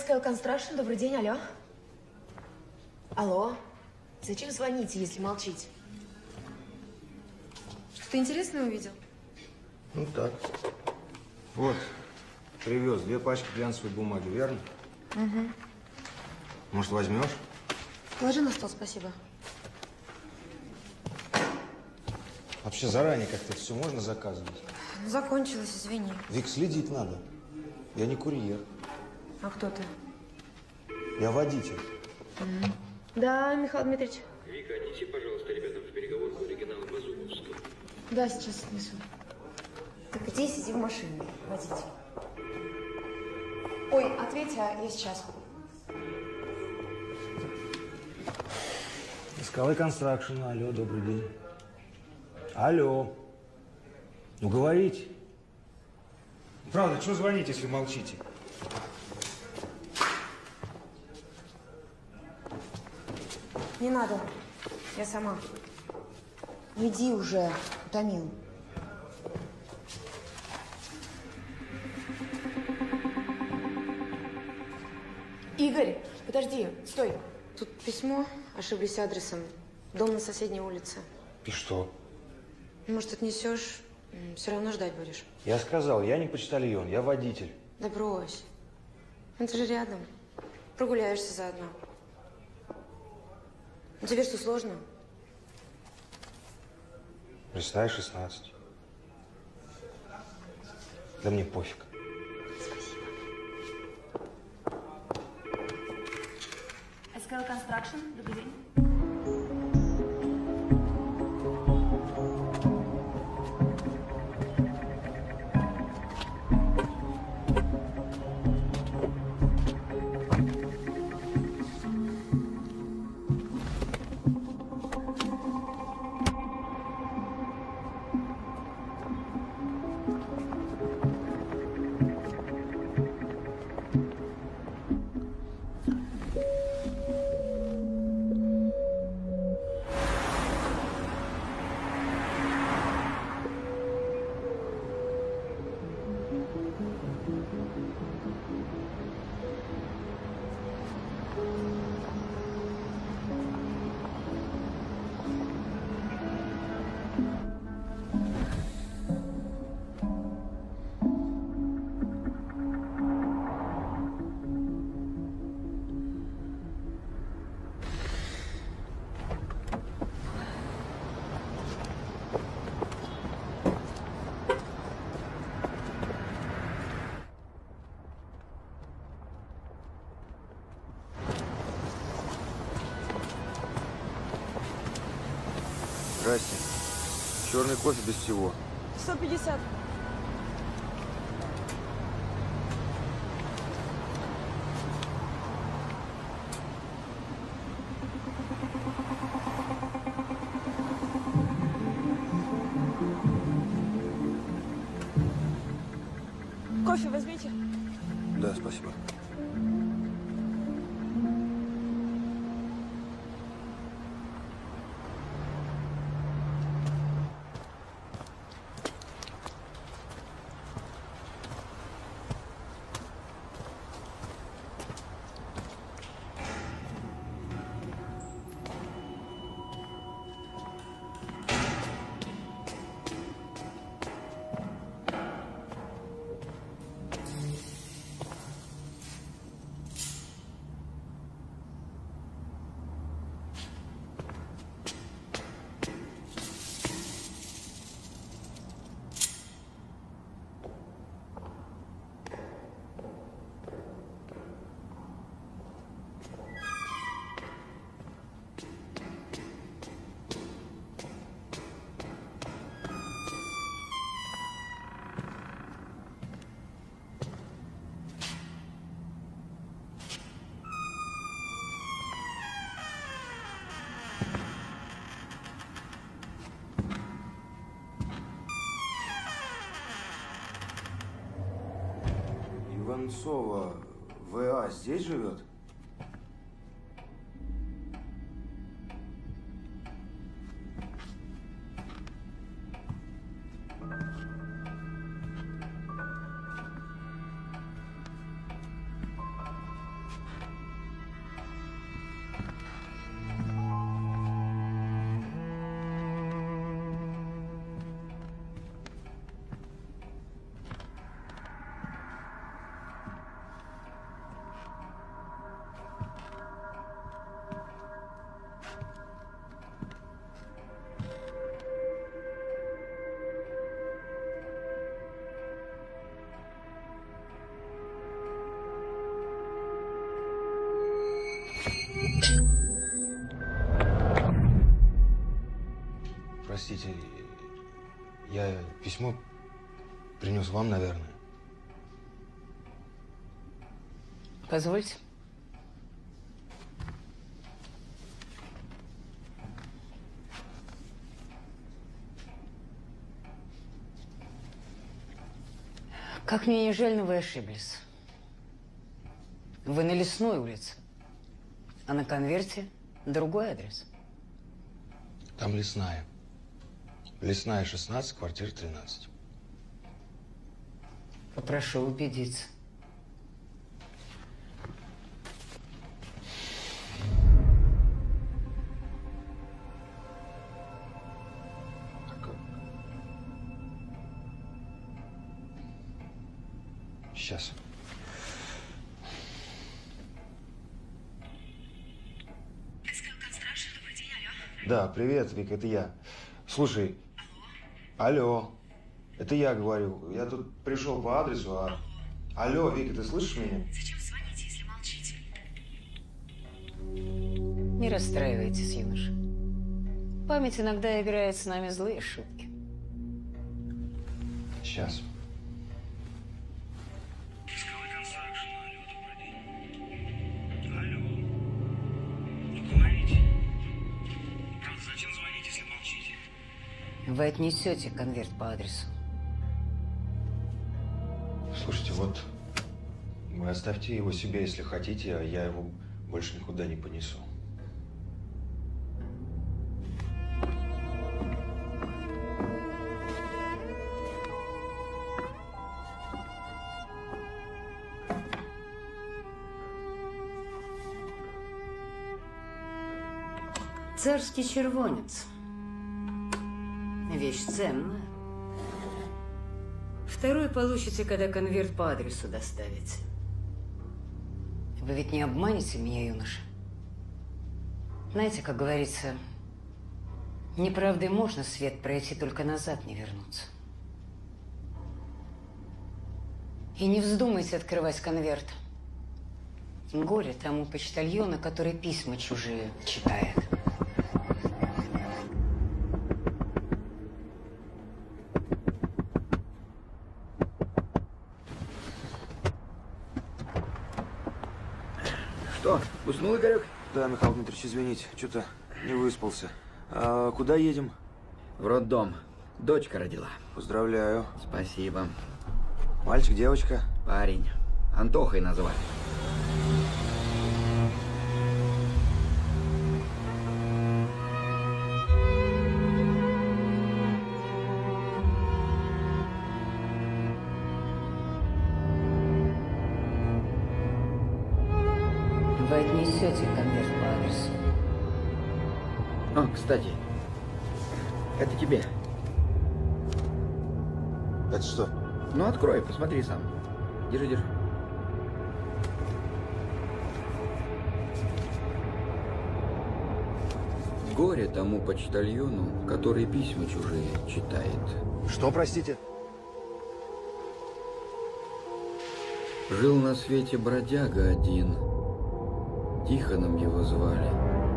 SKL Construction, добрый день, алло. Алло. Зачем звоните, если молчите? Что-то интересное увидел? Ну так. Вот, привез 2 пачки глянцевой бумаги, верно? Угу. Может, возьмешь? Положи на стол, спасибо. Вообще заранее как-то все можно заказывать? Ну, закончилось, извини. Вик, следить надо. Я не курьер. А кто ты? Я водитель. Да, Михаил Дмитриевич. Вика, отнеси, пожалуйста, ребятам в переговорку оригиналы по Зубовскому. Да, сейчас отнесу. Так иди сиди в машине, водитель. Ой, ответь, а я сейчас. SKL Construction, алло, добрый день. Алло. Ну, говорите. Правда, что звонить, если молчите? Не надо, я сама. Иди уже, утомил. Игорь, подожди, стой. Тут письмо, ошиблись адресом. Дом на соседней улице. И что? Может, отнесешь, все равно ждать будешь. Я сказал, я не почтальон, я водитель. Да брось. Это же рядом. Прогуляешься заодно. Ну, тебе что, сложно? Представь, 16. Да мне пофиг. Спасибо. SKL Construction, добрый день. Здрасте. Черный кофе без всего. 150. Кофе возьмите. Да, спасибо. Иванцова В.А. здесь живет? простите, я письмо принес вам, наверное. Позвольте. Как мне не жаль, но вы ошиблись. Вы на Лесной улице, а на конверте другой адрес. Там Лесная. Лесная, 16, квартира 13. Попрошу убедиться. Сейчас. Да, привет, Вик, это я. Слушай. Алло. Это я говорю. Я тут пришел по адресу, а... Алло, Вика, ты слышишь меня? Зачем звоните, если молчите? Не расстраивайтесь, юноша. Память иногда играет с нами злые шутки. Сейчас. Вы отнесете конверт по адресу. Слушайте, вот вы оставьте его себе, если хотите, а я его больше никуда не понесу. Царский червонец. Вещь ценная. Второй получите, когда конверт по адресу доставите. Вы ведь не обманете меня, юноша? Знаете, как говорится, неправдой можно свет пройти, только назад не вернуться. И не вздумайте открывать конверт. Горе тому почтальону, который письма чужие читает. Что, уснул, Игорек? Да, Михаил Дмитриевич, извините, что-то не выспался. А куда едем? В роддом. Дочка родила. Поздравляю. Спасибо. Мальчик, девочка? Парень. Антохой называли. Вы отнесете конверт по адресу. О, кстати, это тебе. Это что? Ну, открой, посмотри сам. Держи, держи. Горе тому почтальону, который письма чужие читает. Что, простите? Жил на свете бродяга один. Тихоном его звали.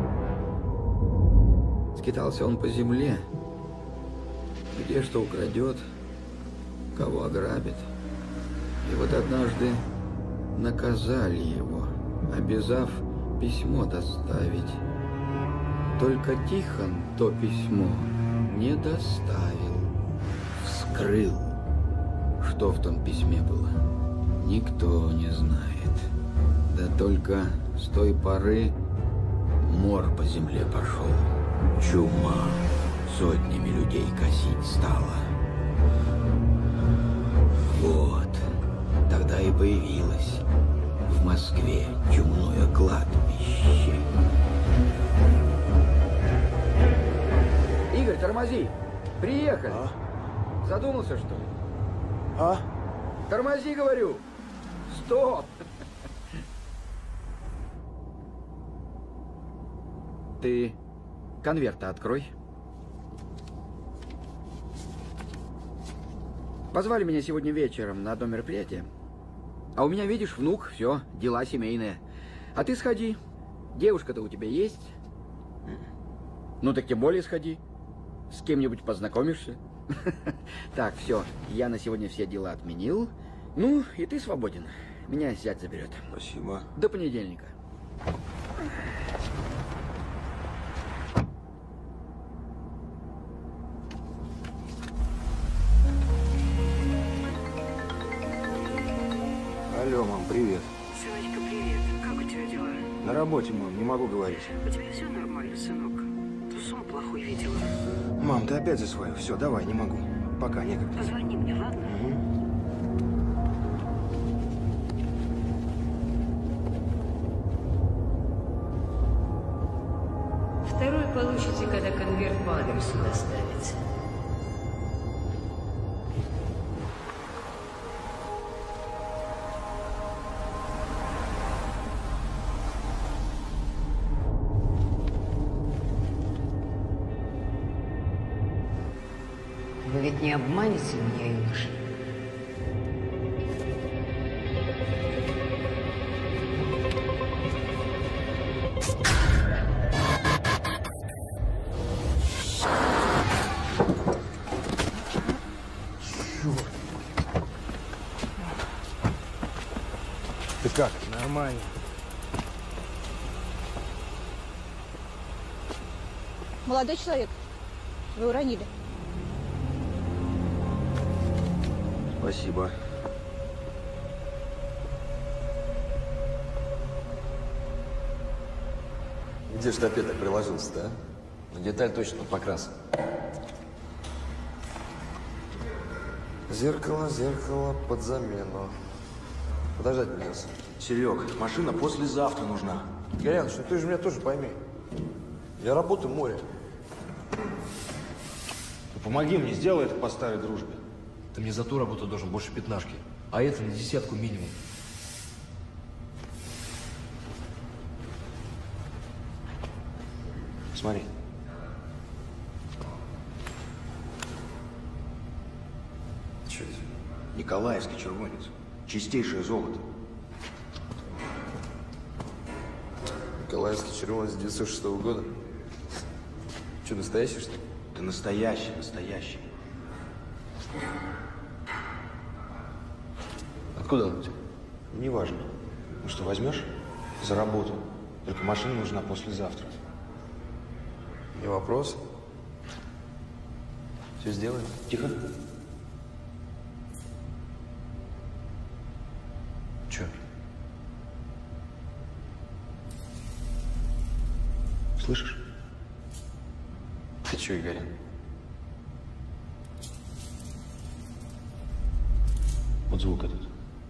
Скитался он по земле, где что украдет, кого ограбит. И вот однажды наказали его, обязав письмо доставить. Только Тихон то письмо не доставил. Вскрыл. Что в том письме было, никто не знает. Да только с той поры мор по земле пошел. Чума сотнями людей косить стала. Вот, тогда и появилось в Москве чумное кладбище. Игорь, тормози! Приехали! А? Задумался, что ли? А? Тормози, говорю! Стоп! Ты конверт-то открой. Позвали меня сегодня вечером на одно мероприятие. А у меня, видишь, внук, все, дела семейные. А ты сходи. Девушка-то у тебя есть? Ну так тем более сходи. с кем-нибудь познакомишься. Так, все, я на сегодня все дела отменил. Ну, и ты свободен. Меня зять заберет. Спасибо. До понедельника. Алло, мам, привет. Сыночка, привет. Как у тебя дела? На работе, мам, не могу говорить. У тебя все нормально, сынок? Ты сон плохой видела. Мам, ты опять за свое. Все, давай, не могу. Пока, некогда. Позвони мне, ладно? Второй получите, когда конверт по адресу доставится. Вы ведь не обманете меня, юноша? Ты как? Нормально. Молодой человек, вы уронили. Спасибо. Где ж ты опять так приложился-то, а? Деталь точно покрас. Зеркало, зеркало под замену. Подождать придется. Серег, машина послезавтра нужна. Горяныч, ну ты же меня тоже пойми. Я работаю в море. Ну, помоги мне, сделай это по старой дружбе. Ты мне за ту работу должен больше пятнашки. А это на 10 минимум. Смотри. Че это? Николаевский червонец. Чистейшее золото. Николаевский червонец 906 года. Че, настоящий, что ли? Ты настоящий, настоящий. Откуда он у тебя? Неважно. Ну что, возьмешь? За работу. Только машина нужна послезавтра. Не вопрос. Все сделаем. Тихо. Че? Слышишь? Ты че, Игорян? Вот звук этот.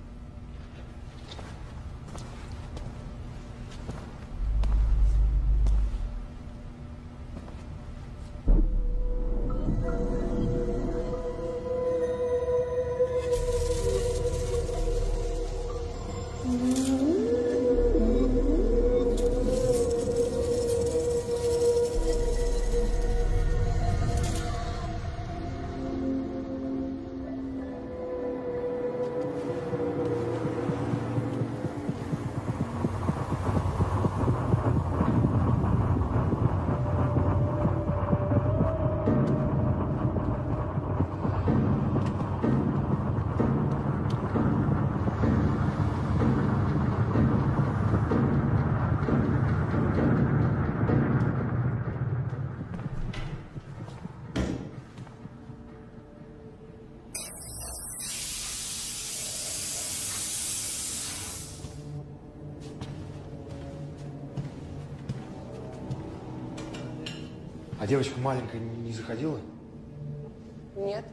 А девочка маленькая не заходила? Нет.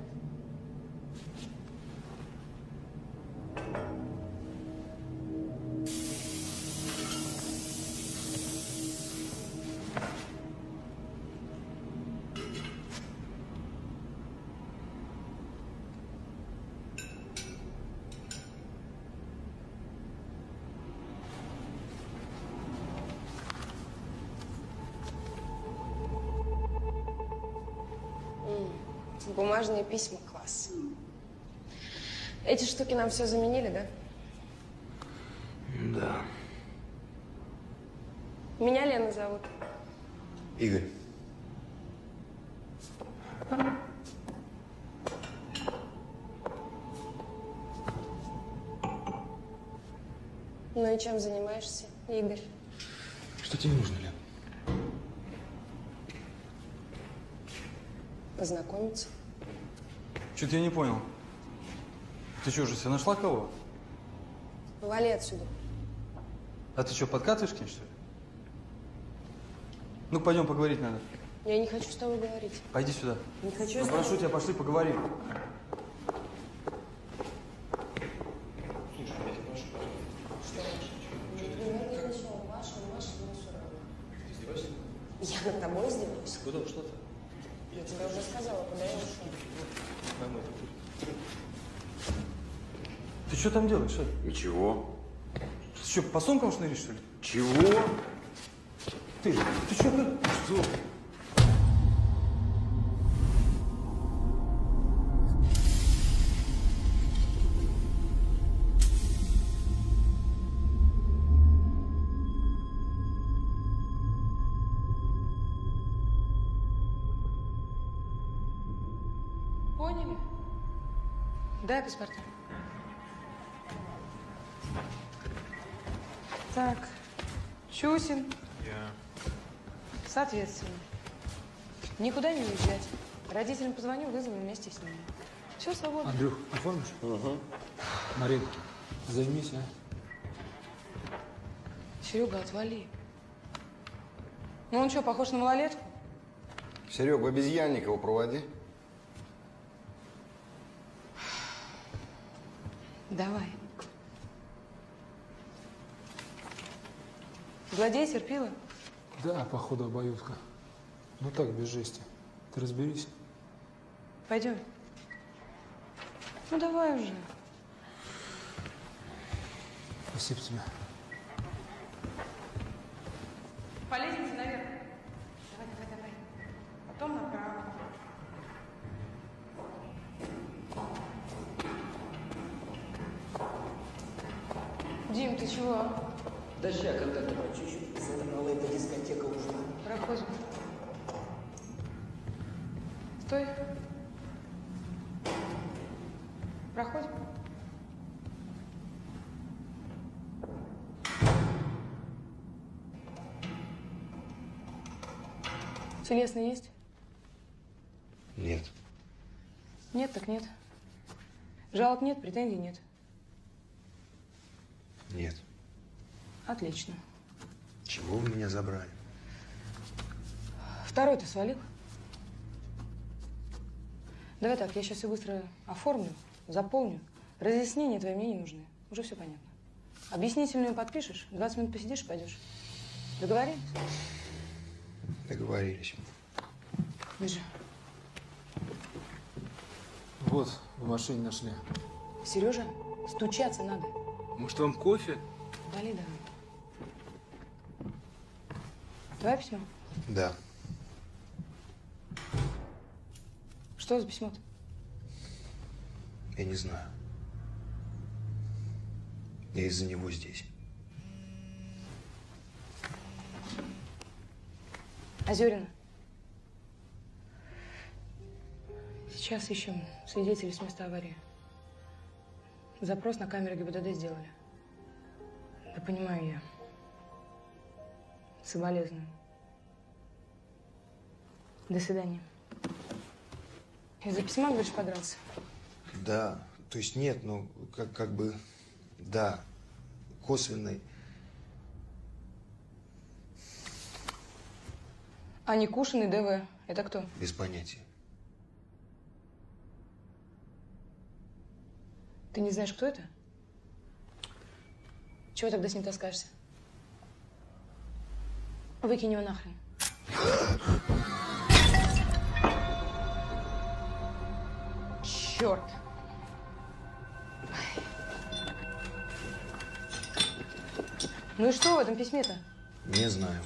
Бумажные письма, класс. Эти штуки нам все заменили, да? Да. Меня Лена зовут. Игорь. Ну и чем занимаешься, Игорь? Что тебе нужно, Лен? Познакомиться. Что-то я не понял. Ты что, уже себе нашла кого? Вали отсюда. А ты что, подкатываешь к ней, что ли? Ну, пойдем поговорить надо. Я не хочу с тобой говорить. Пойди сюда. Не хочу Ну, с тобой. прошу тебя, пошли поговорим. Я над тобой издеваюсь? Куда ушла-то? Я тебе уже сказала, куда я ушла. Ты что там делаешь, а? Ничего. Ты что, по сумкам шныришь, что ли? Чего? Ты что, Что? Поняли? Дай паспорта. Так, Чусин. Я. Соответственно. Никуда не уезжать. Родителям позвоню, вызову вместе с ними. Все, свободно. Андрюх, оформишь? Ага. Марин, займись, а? Серега, отвали. Ну он что, похож на малолетку? Серег, в обезьянник его проводи. Давай. Злодей терпила? Да, походу, обоюдка. Ну так, без жести. Ты разберись. Пойдем. Ну давай уже. Спасибо тебе. По лестнице наверх. Давай. Потом направо. Дим, ты чего? Да ща контакты почищу. Загнала эта дискотека уже. Проходим. Стой. Проходим. Телесный есть? Нет. Нет, так нет. Жалоб нет, претензий нет. Нет. Отлично. Чего вы меня забрали? Второй ты свалил? Давай так, я сейчас все быстро оформлю, заполню. Разъяснения твои мне не нужны. Уже все понятно. Объяснительную подпишешь, 20 минут посидишь и пойдешь. Договорились? Договорились. Бежи. Вот, в машине нашли. Сережа, стучаться надо. Может, вам кофе? Вали давай. Твое письмо? Да. Что за письмо-то? Я не знаю. Я из-за него здесь. Озерина. Сейчас ищем свидетелей с места аварии. Запрос на камеры ГИБДД сделали. Да понимаю я. Соболезную. До свидания. Из-за письма, говоришь, подрался? Да. То есть нет, ну, как бы, да, косвенный. А Никушин и ДВ. Это кто? Без понятия. Ты не знаешь, кто это? Чего тогда с ним таскаешься? Выкинь его нахрен. Черт! Ну и что в этом письме-то? Не знаю.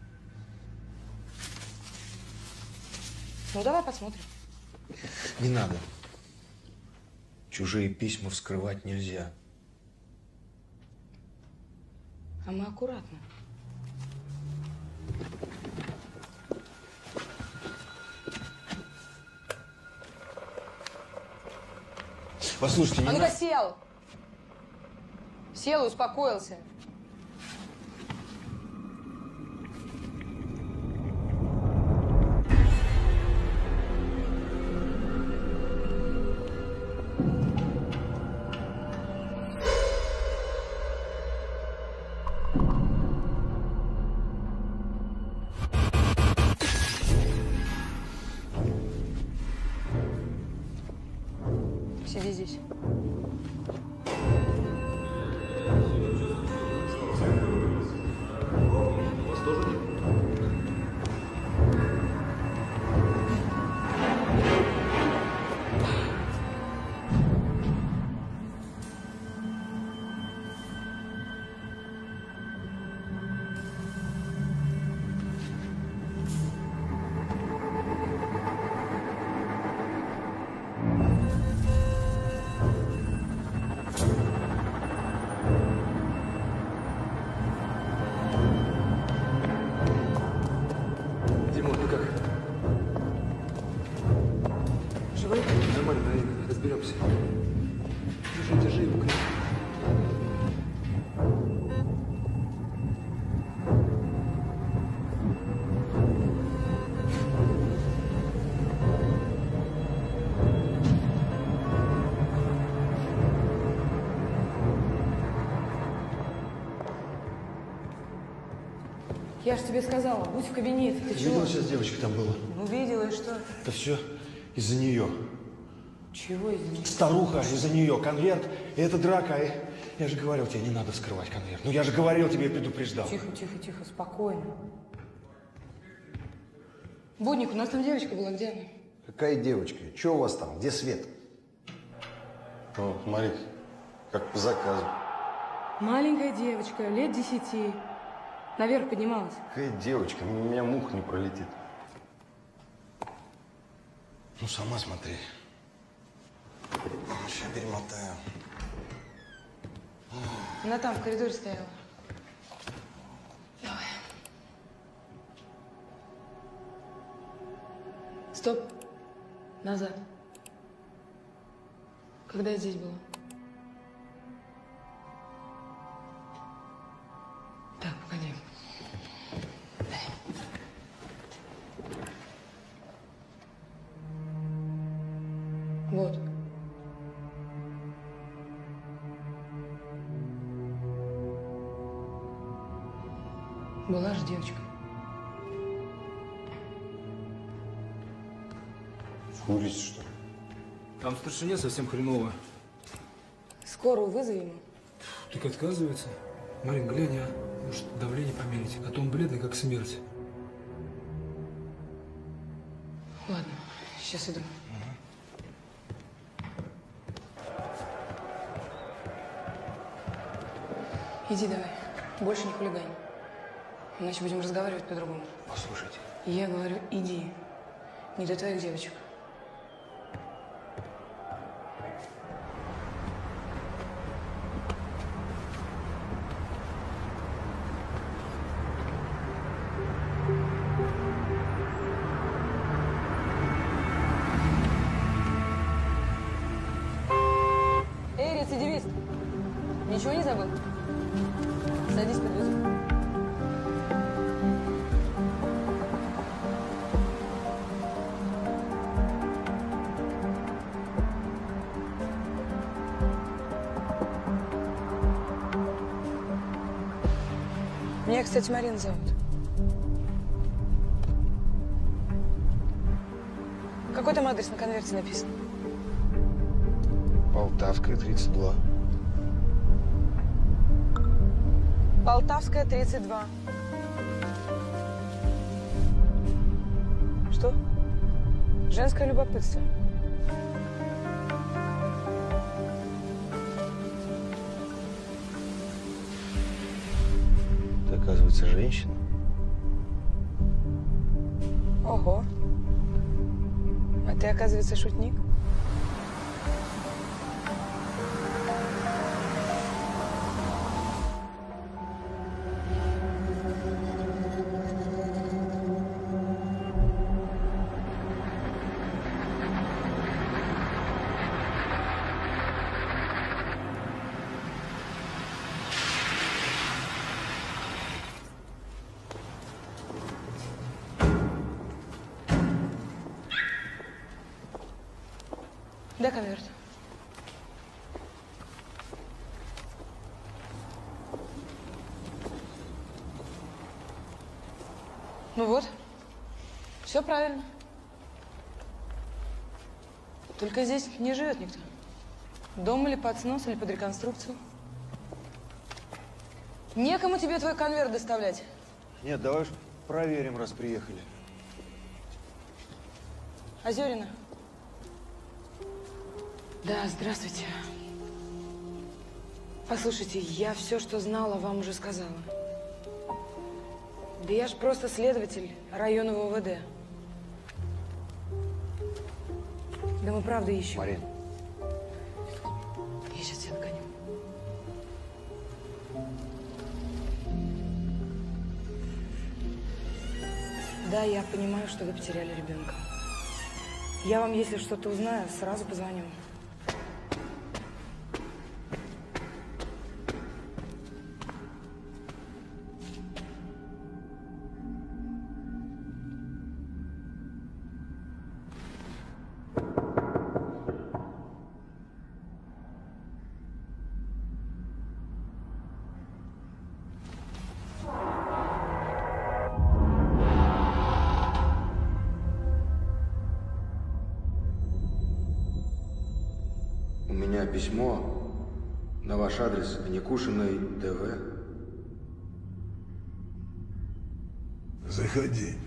Ну давай посмотрим. Не надо. Чужие письма вскрывать нельзя. А мы аккуратно. Послушайте, не А ну-ка надо. сел! Сел и успокоился. Сиди здесь. Димон, ну как? Живой? Нормально, наверное, разберемся. Держи, держи его крепко. Я же тебе сказала, будь в кабинете. Ты чего? Видела, сейчас девочка там была. Ну, видела, и что? Это все из-за нее. Чего из-за нее? Старуха, из-за нее. Конверт, и это драка. Я же говорил тебе, не надо вскрывать конверт. Ну, я же говорил тебе, предупреждал. Тихо, тихо, тихо, спокойно. Будник, у нас там девочка была, где она? Какая девочка? Что у вас там? Где Свет? О, смотри, как по заказу. Маленькая девочка, лет 10. Наверх поднималась. Какая девочка? У меня мух не пролетит. Ну, сама смотри. Сейчас перемотаю. Она там, в коридоре стояла. Давай. Стоп. Назад. Когда я здесь была? Так, погоди. Дай. Вот. Была же девочка. Курить, что ли? Там в старшине совсем хреново. Скорую вызови ему. Так отказывается. Марин, глянь, а? Может, давление померить? А то он бледный, как смерть. Ладно, сейчас иду. Иди давай. Больше не хулигань. Иначе будем разговаривать по-другому. Послушайте. Я говорю, иди. Не до твоих девочек. Эй, рецидивист! Ничего не забыл? Садись, подвезу. Меня, кстати, Марина зовут. Какой там адрес на конверте написан? Полтавская, 32. Полтавская, 32. Что? Женское любопытство. Ты, оказывается, женщина. Ого. А ты, оказывается, шутник? Дай конверт. Ну вот, все правильно. Только здесь не живет никто. Дом или под снос, или под реконструкцию. Некому тебе твой конверт доставлять. Нет, давай уж проверим, раз приехали. Озерина. Да, здравствуйте. Послушайте, я все, что знала, вам уже сказала. Да я ж просто следователь районного УВД. Да мы правда ищем. Марин. Я сейчас тебя догоню. Да, я понимаю, что вы потеряли ребенка. Я вам, если что-то узнаю, сразу позвоню. У меня письмо на ваш адрес Аникушиной ДВ. Заходи.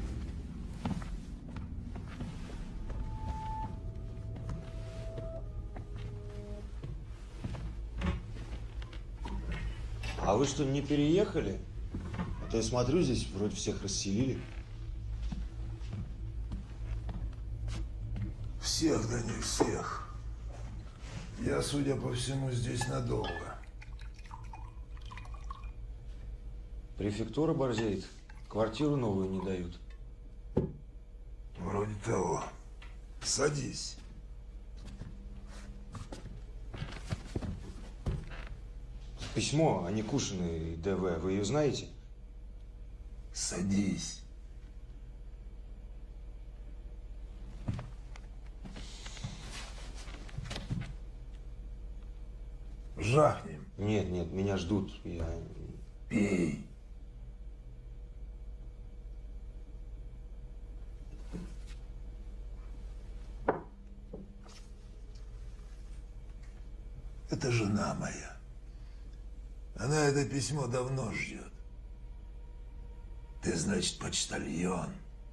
А вы что, не переехали? А то я смотрю, здесь вроде всех расселили. Всех, да не всех. Я, судя по всему, здесь надолго. Префектура борзеет. Квартиру новую не дают. Вроде того. Садись. Письмо Аникушиной ДВ. Вы ее знаете? Садись. Жахнем. Нет, нет, меня ждут. Я... Пей. Это жена моя. Она это письмо давно ждет. Ты, значит, почтальон.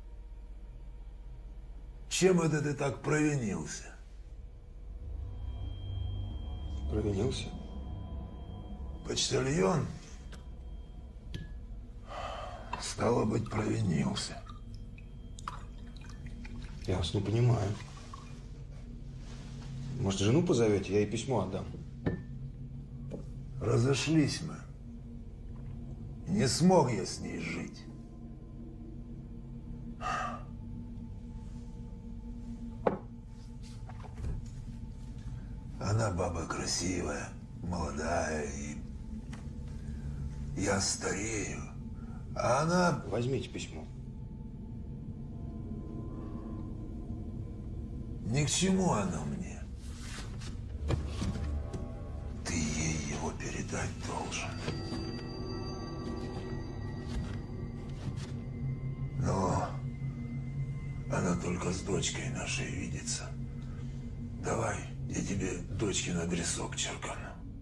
Чем это ты так провинился? Провинился? Почтальон? Стало быть, провинился. Я вас не понимаю. Может, жену позовете, я ей письмо отдам. Разошлись мы. Не смог я с ней жить. Она баба красивая, молодая, и я старею, а она... Возьмите письмо. Ни к чему оно мне. Ты ей его передать должен. Но она только с дочкой нашей видится. Давай, я тебе дочкин адресок черкану.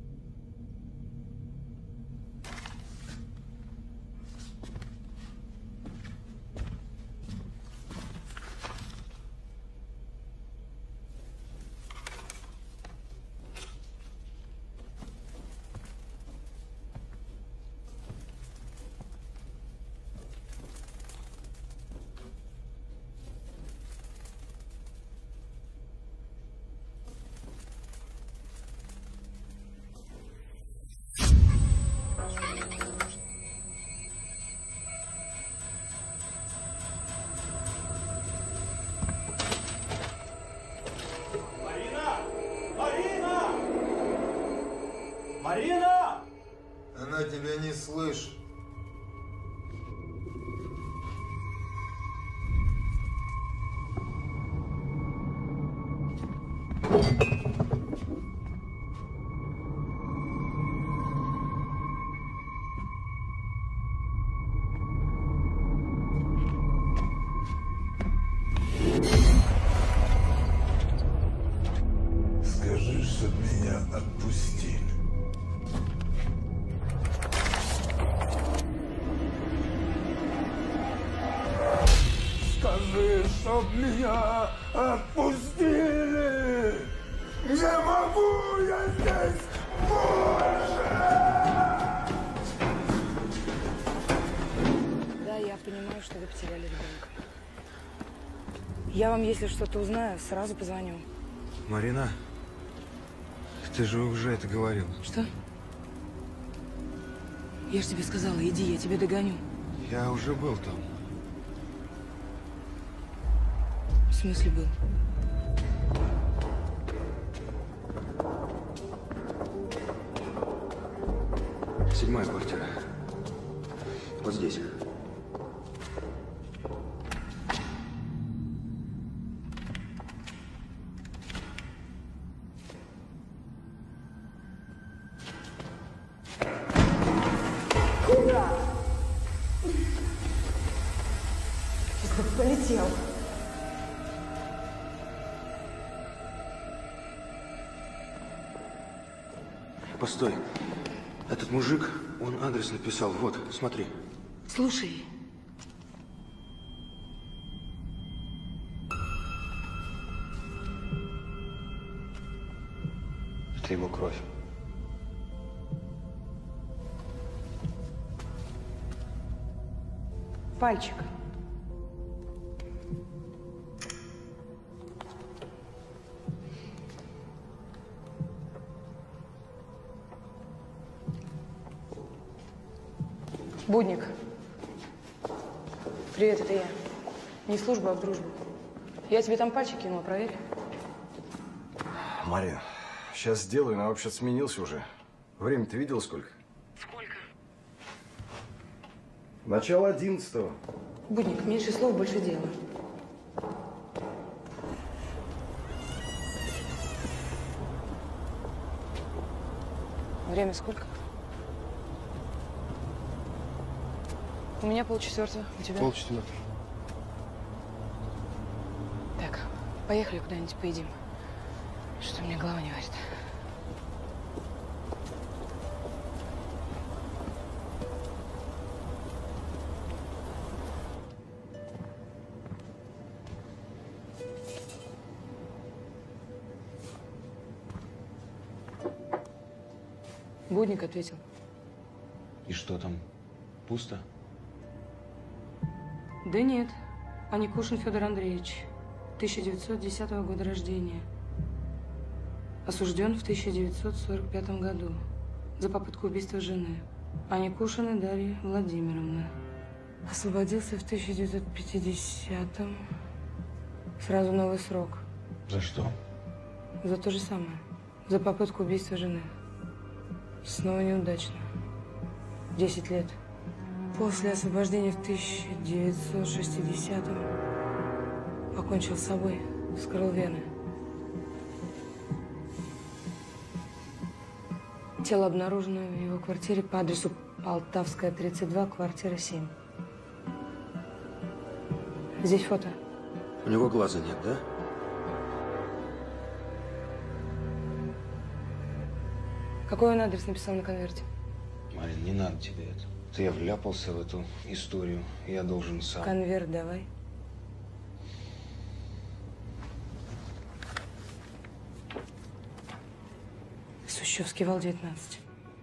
Марина! Она тебя не слышит. чтоб меня отпустили! Не могу я здесь больше! Да, я понимаю, что вы потеряли ребенка. Я вам, если что-то узнаю, сразу позвоню. Марина, ты же уже это говорил. Что? Я же тебе сказала, иди, я тебя догоню. Я уже был там. В смысле был? Седьмая квартира. Вот здесь. Куда? Сейчас бы полетел. Постой. Этот мужик, он адрес написал. Вот, смотри. Слушай. Это его кровь. Пальчик. Будник. Привет, это я. Не в службу, а в дружбу. Я тебе там пальчик кинула, проверь. Мария, сейчас сделаю, но вообще сменился уже. Время ты видел сколько? Сколько? Начало 11-го. Будник, меньше слов, больше дела. Время сколько? У меня 3:30. У тебя? 3:30. Так, поехали куда-нибудь поедим. Что мне голова не варит. Будник ответил. И что там? Пусто? Да нет. Аникушин Федор Андреевич. 1910 года рождения. Осужден в 1945 году за попытку убийства жены. Аникушина Дарья Владимировна. Освободился в 1950-м. Сразу новый срок. За что? За то же самое. За попытку убийства жены. Снова неудачно. 10 лет. После освобождения в 1960-м покончил с собой, вскрыл вены. Тело обнаружено в его квартире по адресу Полтавская, 32, квартира 7. Здесь фото. У него глаза нет, да? Какой он адрес написал на конверте? Марин, не надо тебе это. Ты я вляпался в эту историю. Я должен сам. Конверт давай. Сущевский вал, 19.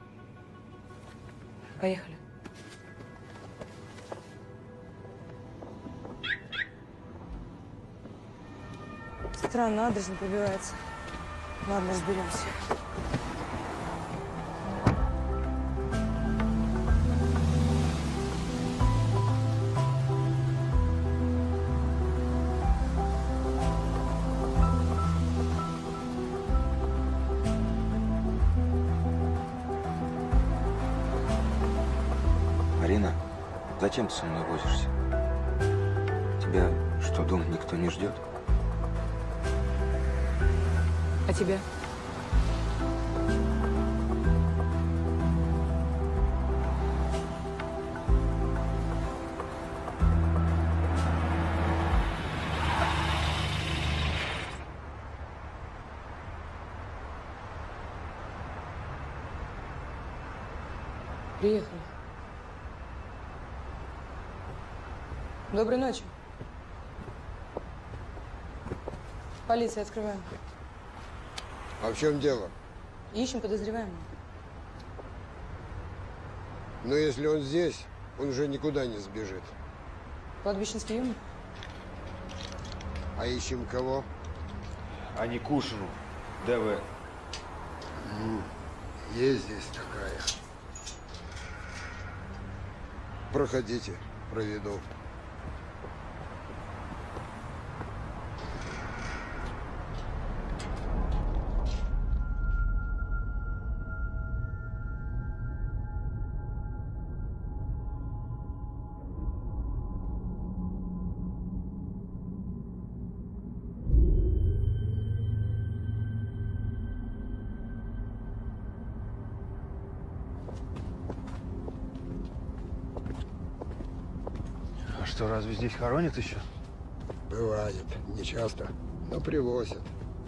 Поехали. Странно, адрес не пробивается. Ладно, разберемся. Марина, зачем ты со мной возишься? Тебя что, дома никто не ждет? А тебя? Приехали. Доброй ночи. Полиция, открываем. А в чем дело? Ищем подозреваемого. Но если он здесь, он уже никуда не сбежит. Кладбищенский юмор? А ищем кого? Аникушину. ДВ. Есть здесь такая. Проходите, проведу. А что, разве здесь хоронят еще? Бывает. Не часто, но привозят.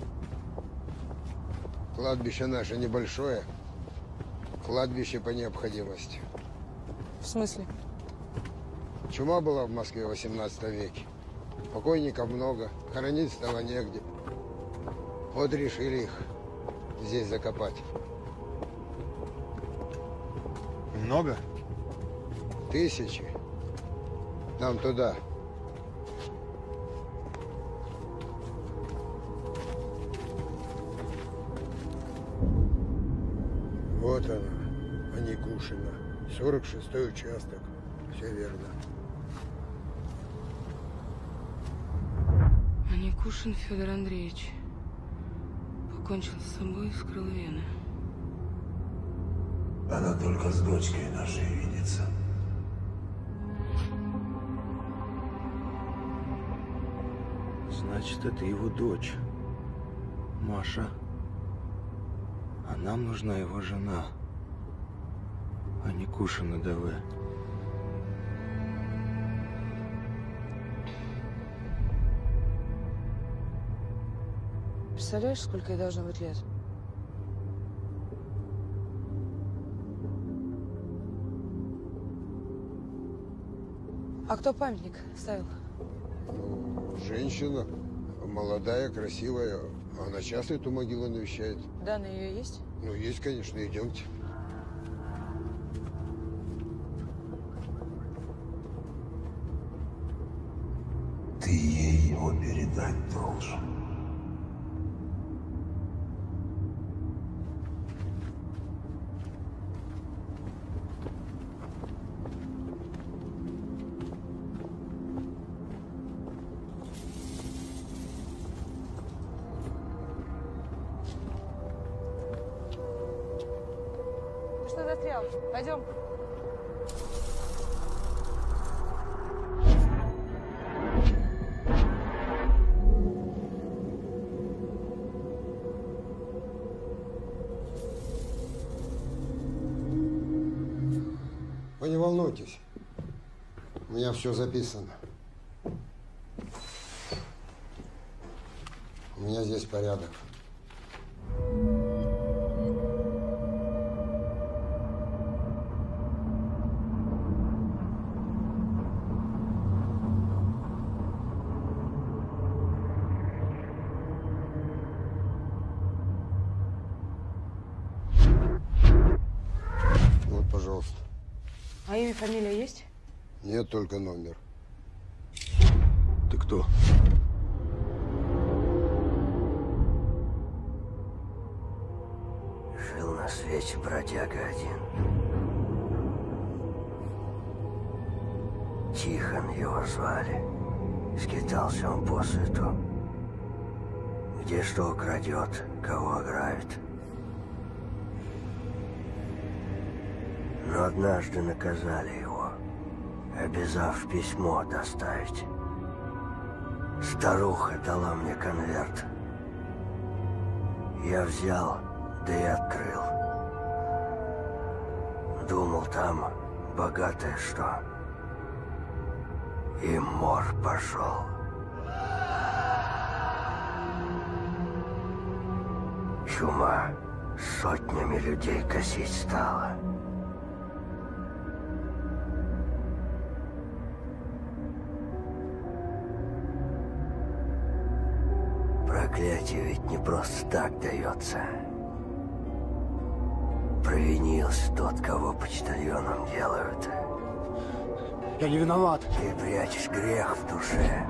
Кладбище наше небольшое. Кладбище по необходимости. В смысле? Чума была в Москве в 18 веке. Покойников много, хоронить стало негде. Вот решили их здесь закопать. Много? Тысячи. Нам туда. Вот она, Аникушина. 46-й участок. Все верно. Аникушин Федор Андреевич. Покончил с собой, вскрыл вены. Она только с дочкой нашей видится. Значит, это его дочь. Маша. А нам нужна его жена. Аникушина ДВ. Представляешь, сколько ей должно быть лет? А кто памятник ставил? Женщина. Молодая, красивая. Она часто эту могилу навещает. Данные ее есть? Ну, есть, конечно. Идемте. Ты ей его передать должен. Ты что застрял? Пойдем. Вы не волнуйтесь. У меня все записано. У меня здесь порядок. Вот, пожалуйста. А имя, фамилия есть? Нет, только номер. Ты кто? Жил на свете бродяга один. Тихон его звали. Скитался он по свету. Где что крадет, кого ограбит. Но однажды наказали его, обязав письмо доставить. Старуха дала мне конверт. Я взял, да и открыл. Думал, там богатое что. И мор пошел. Чума сотнями людей косить стала. Проклятие ведь не просто так дается. Провинился тот, кого почтальоном делают. Я не виноват. Ты прячешь грех в душе.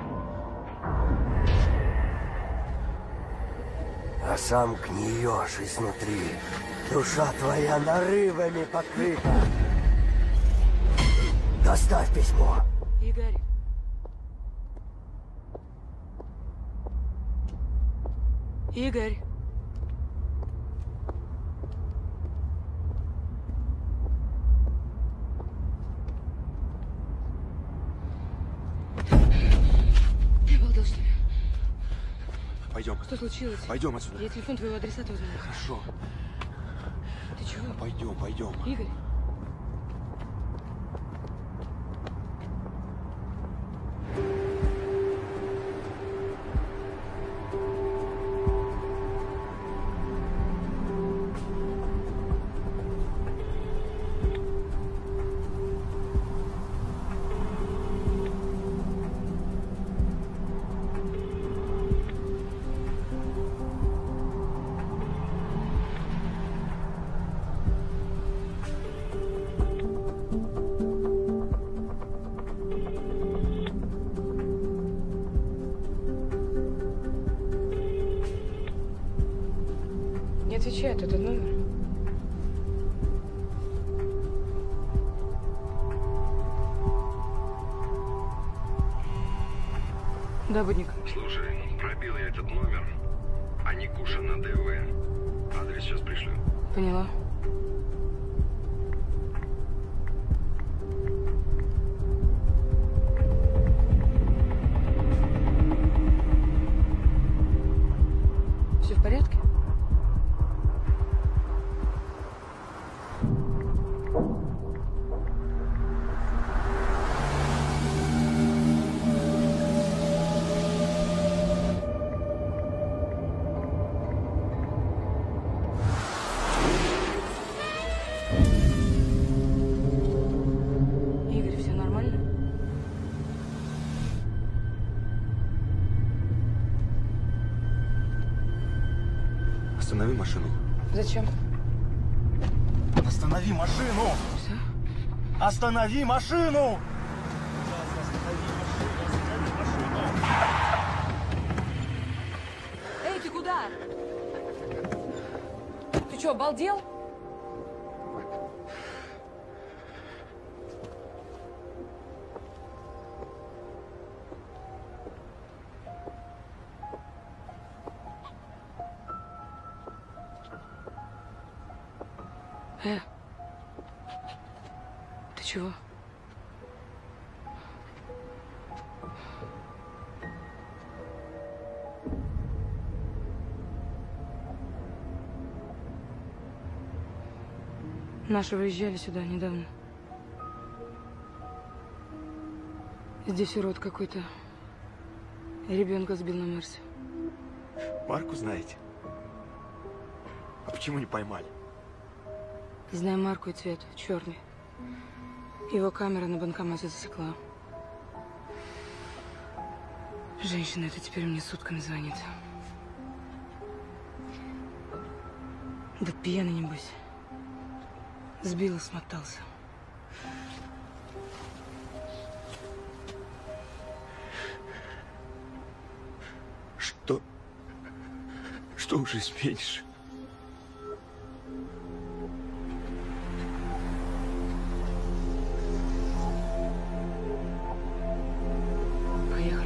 А сам гниешь изнутри. Душа твоя нарывами покрыта. Доставь письмо. Игорь. Игорь. Ты обалдел, что ли? Пойдем. Что случилось? Пойдем отсюда. Я телефон твоего адресата узнаю. Хорошо. Ты чего? Пойдем, пойдем. Игорь. Не отвечает этот номер. Да, Будник. Слушай, пробил я этот номер, а Никуша на ДВ. Адрес сейчас пришлю. Поняла. Все в порядке? Игорь, все нормально? Останови машину. Зачем? Останови машину! Все? Останови машину! Эй, ты куда? Ты что, обалдел? Ты чего? Наши выезжали сюда недавно. Здесь урод какой-то. Ребенка сбил на Марсе. Марку знаете? А почему не поймали? Знаю марку и цвет. Черный. Его камера на банкомате засекла. Женщина эта теперь мне сутками звонит. Да пьяный, небось. Сбил и смотался. Что уже изменишь? Поехали.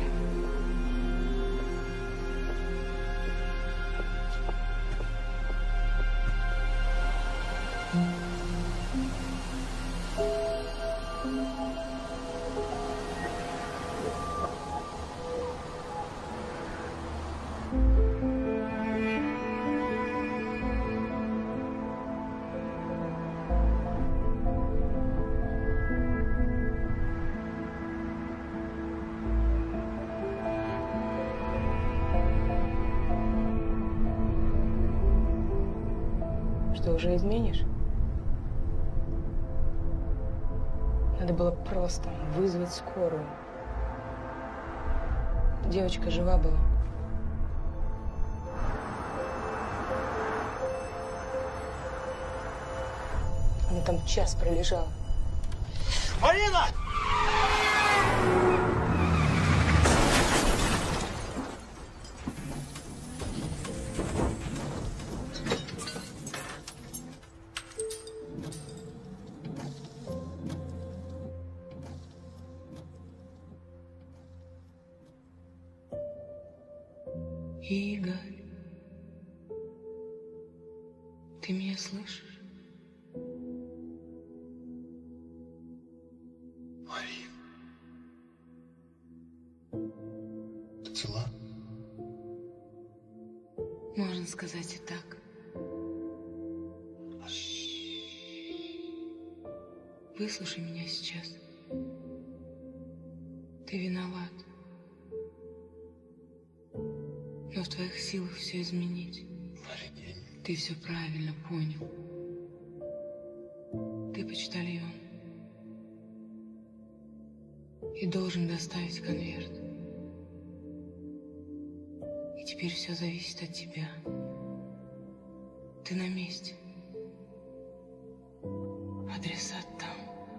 Что, уже изменишь? Надо было просто вызвать скорую. Девочка жива была. Она там час пролежала. Марина! Игорь, ты меня слышишь? Марин, ты цела? Можно сказать и так. Выслушай меня сейчас. Ты виноват. Но в твоих силах все изменить. Ты все правильно понял. Ты почтальон. И должен доставить конверт. И теперь все зависит от тебя. Ты на месте. Адресат там.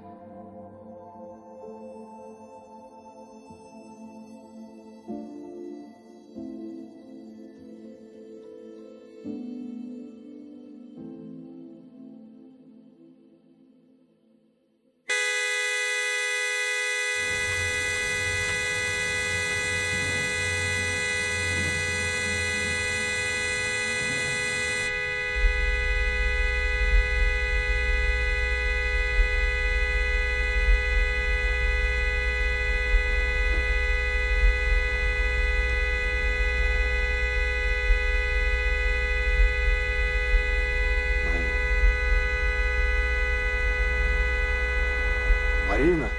Марина!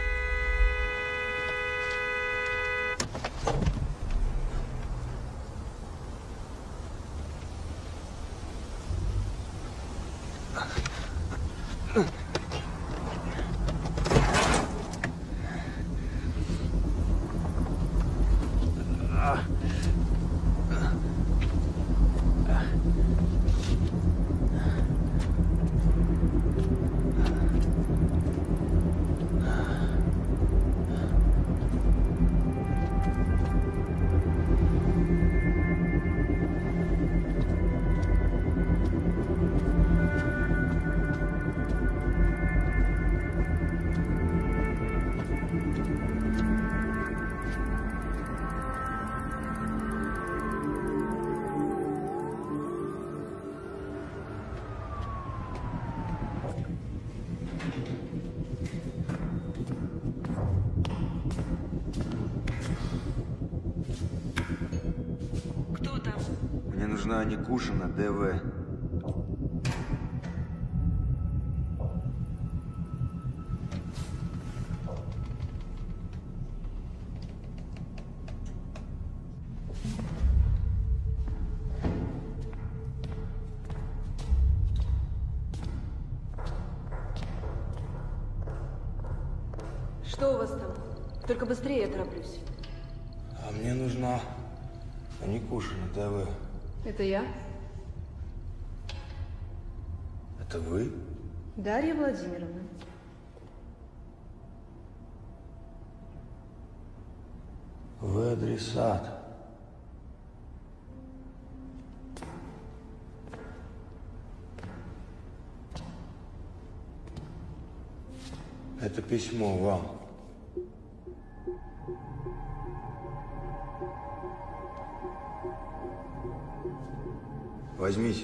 Мне нужна Никушина, ДВ. Что у вас там? Только быстрее, я тороплюсь. А мне нужна Никушина, ДВ. Это я? Это вы? Дарья Владимировна. Вы адресат. Это письмо вам. Возьмите.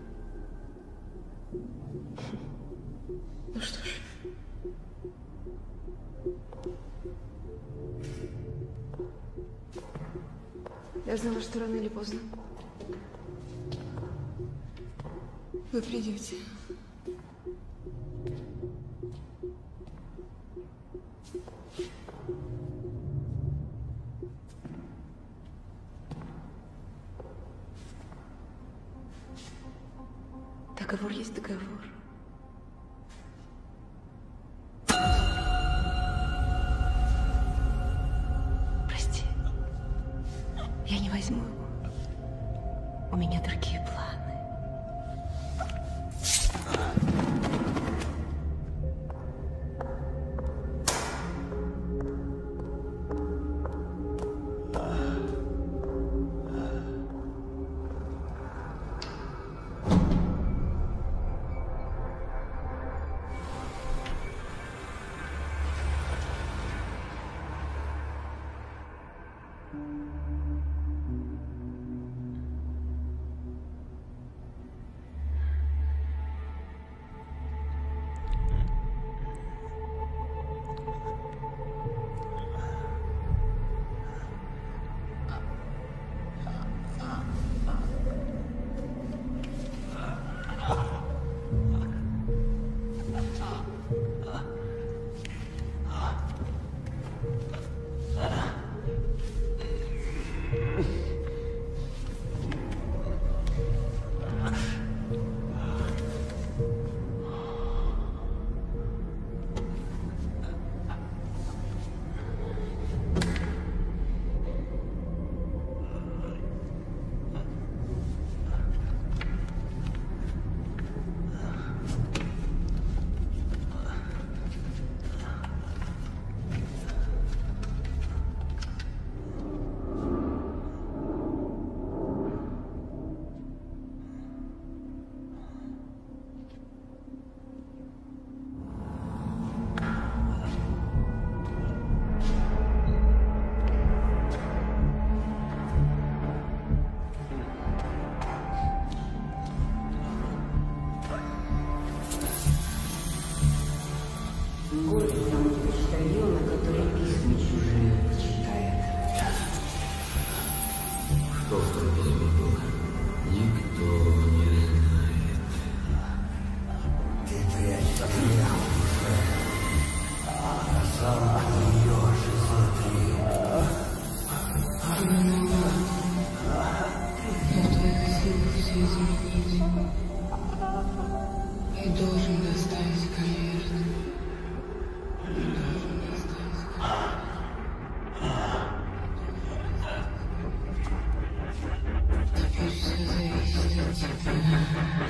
Ну что ж. Я знала, что рано или поздно вы придете. Договор есть договор. Прости, я не возьму его. У меня другие планы. Город там почтальона, который письма чужие читает. Что в том письме было? Никто не знает. Ты прячешь грех в душе, а сам гниешь изнутри. Я в твоих силах все изменить. И должен доставить конверт. Теперь все зависит от тебя.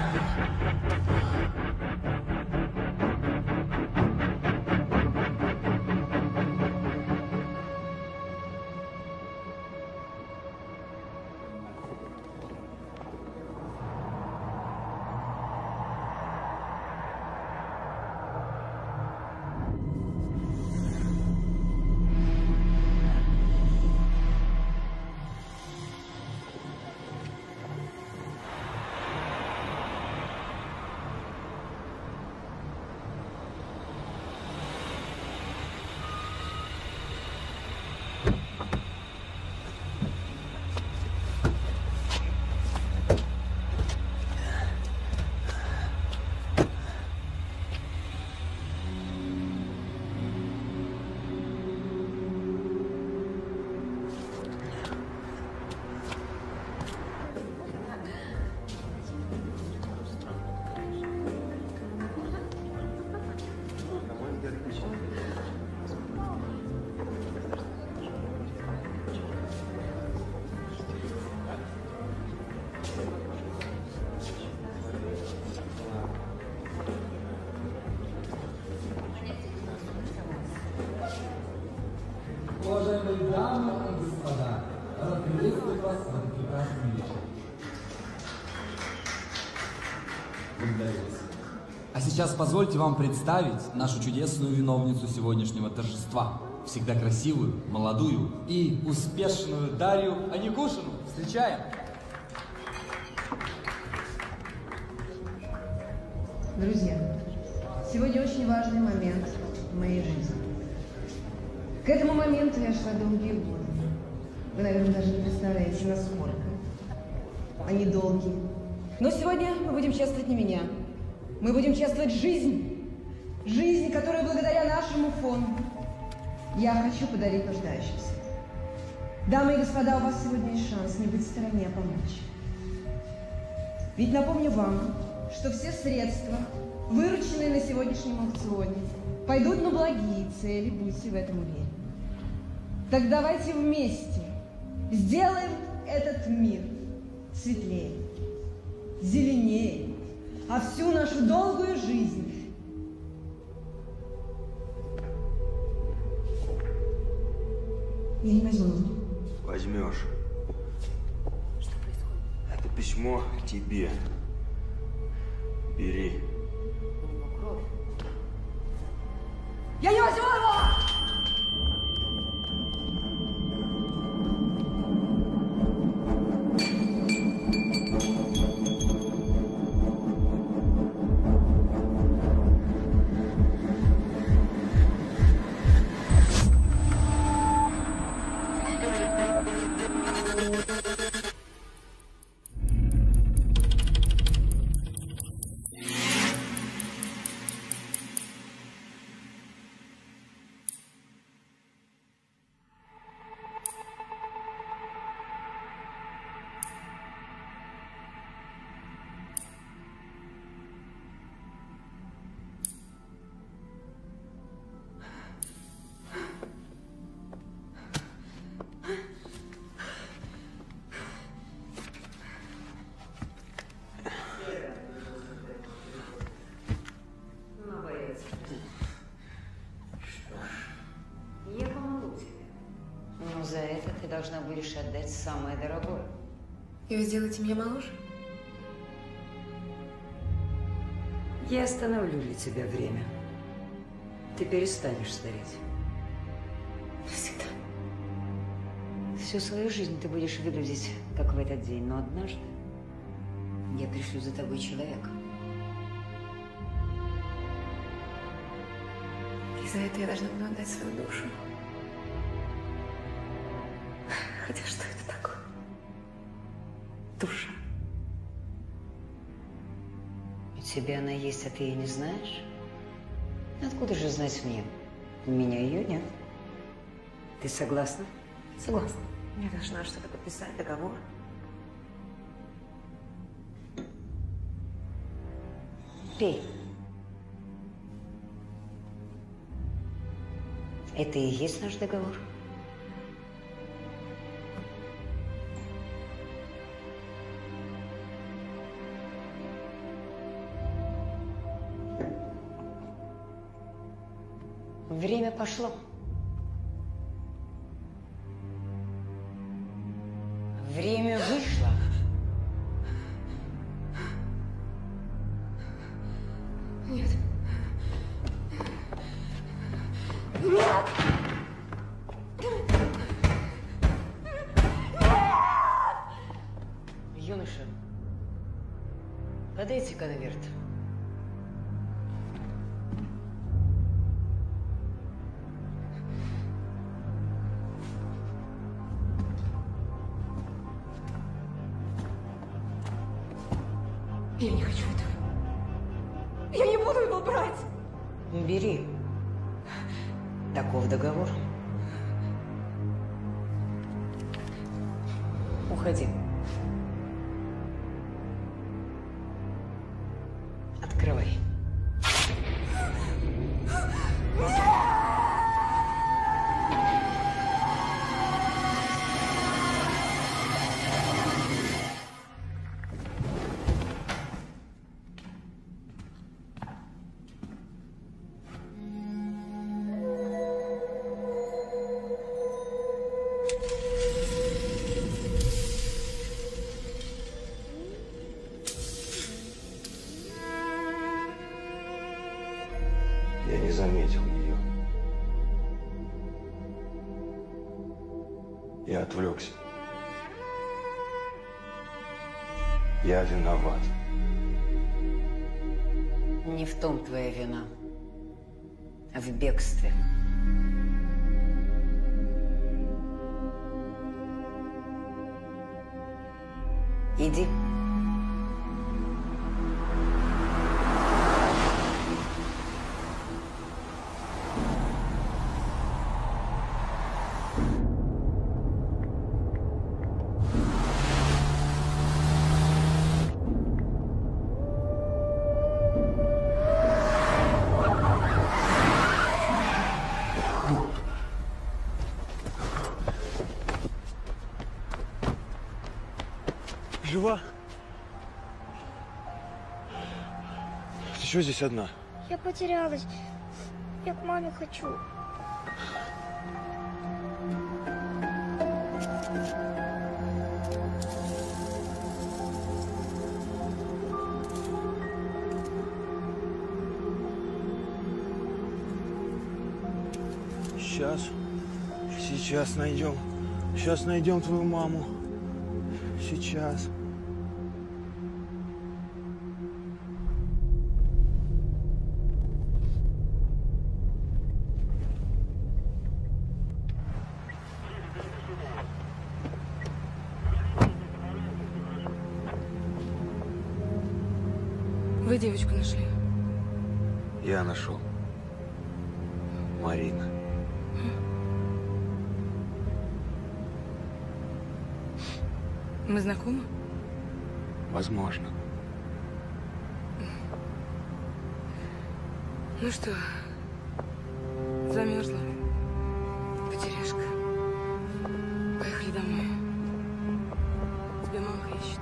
Уважаемые дамы и господа, рад приветствовать вас в этот прекрасный вечер. Благодарю вас. А сейчас позвольте вам представить нашу чудесную виновницу сегодняшнего торжества. Всегда красивую, молодую и успешную Дарью Аникушину. Встречаем! Друзья, сегодня очень важный момент в моей жизни. К этому моменту я шла долгие годы. Вы, наверное, даже не представляете, насколько. Они долгие. Но сегодня мы будем чествовать не меня. Мы будем чествовать жизнь. Жизнь, которую благодаря нашему фонду я хочу подарить нуждающимся. Дамы и господа, у вас сегодня есть шанс не быть в стороне, а помочь. Ведь напомню вам, что все средства, вырученные на сегодняшнем аукционе, пойдут на благие цели, будьте в этом уверены. Так давайте вместе сделаем этот мир светлее, зеленее, а всю нашу долгую жизнь я не возьму. Возьмешь. Что происходит? Это письмо тебе. Бери. Я не возьму его! Должна будешь отдать самое дорогое. И вы сделаете меня моложе? Я остановлю для тебя время. Ты перестанешь стареть. Навсегда. Всю свою жизнь ты будешь выглядеть, как в этот день, но однажды я пришлю за тобой человека. за это я должна буду отдать свою душу. Хотя что это такое? Душа. У тебя она есть, а ты ее не знаешь? Откуда же знать мне? У меня ее нет. Ты согласна? Согласна. Я должна что-то подписать, договор. Пей. Это и есть наш договор? Время пошло. Время вышло. Нет. Нет! Юноша, подайте конверт. Я не хочу этого. Я не буду его брать. Бери. Таков договор. Уходи. Открывай. Я не заметил ее. Я отвлекся. Я виноват. Не в том твоя вина, а в бегстве. Иди. Жива? Ты что здесь одна? Я потерялась. Я к маме хочу. Сейчас найдем. Сейчас найдем твою маму. Сейчас. Вы девочку нашли? Я нашел. Марина. Мы знакомы? Возможно. Ну что, замерзла? Потеряшка. Поехали домой. Тебя мамка ищет.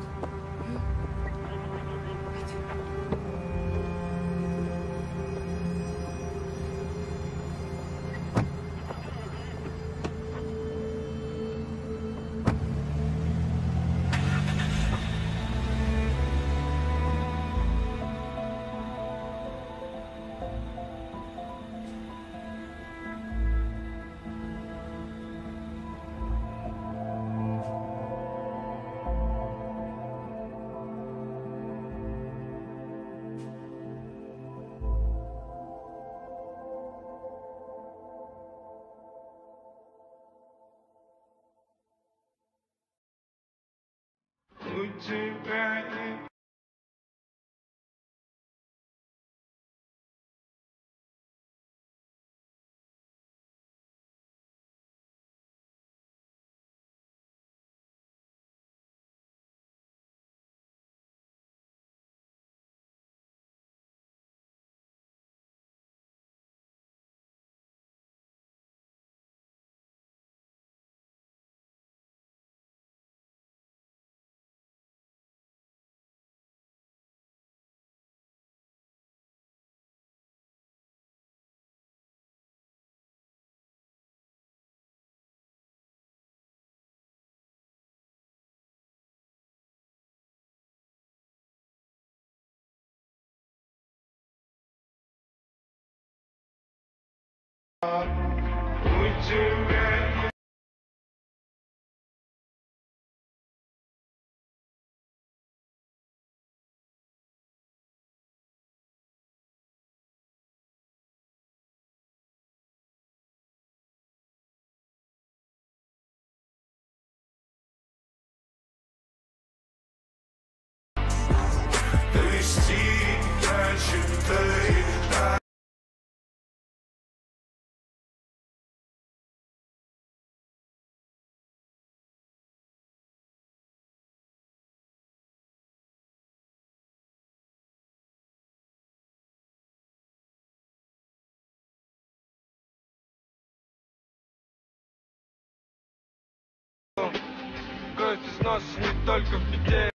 Кровь из носа не только в беде.